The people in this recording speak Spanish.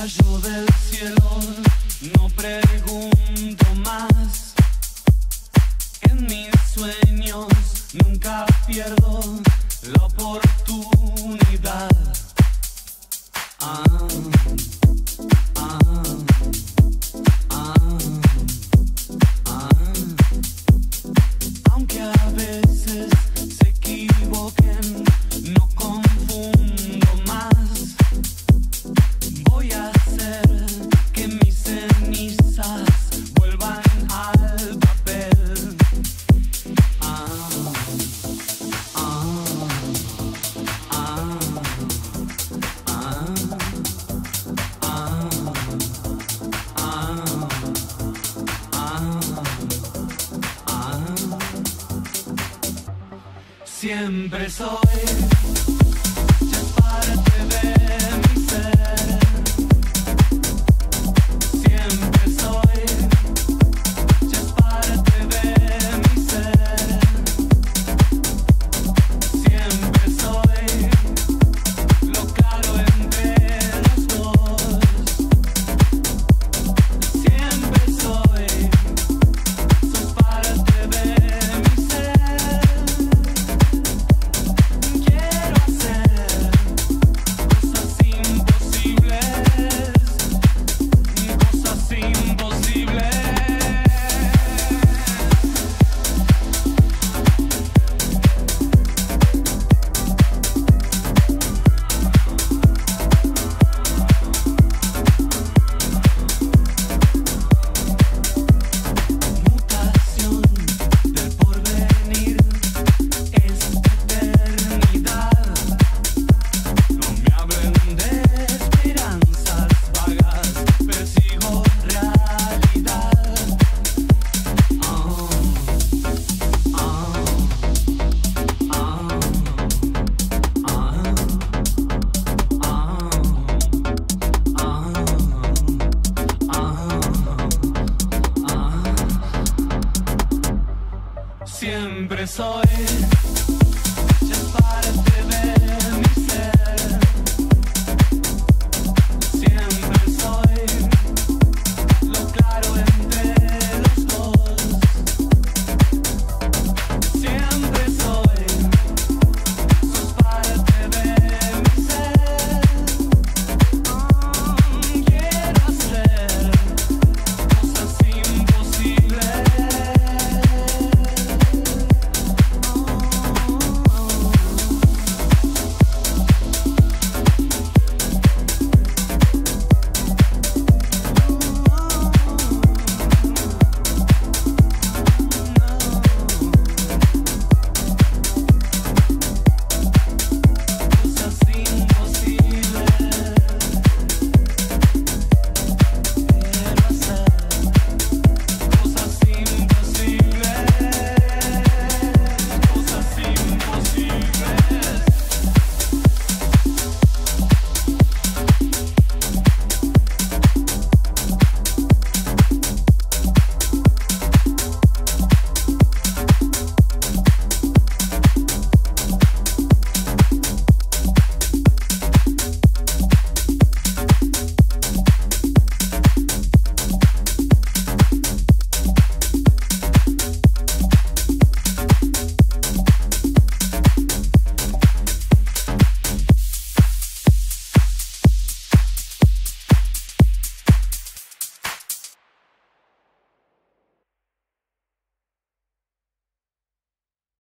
rayo del cielo, no pregunto más. En mis sueños nunca pierdo la oportunidad. Aunque a veces se equivoquen, no confundo más. Voy a hacer que mis cenizas vuelvan al papel. Siempre soy ya parte de mi ser. Siempre soy ya parte de mi ser. Siempre soy lo claro entre los dos. Siempre soy, sos parte de mi ser. Quiero hacer cosas imposibles, cosas imposibles. Mutación del porvenir es eternidad. No me hablen de esperanzas vagas, persigo realidad. Siempre soy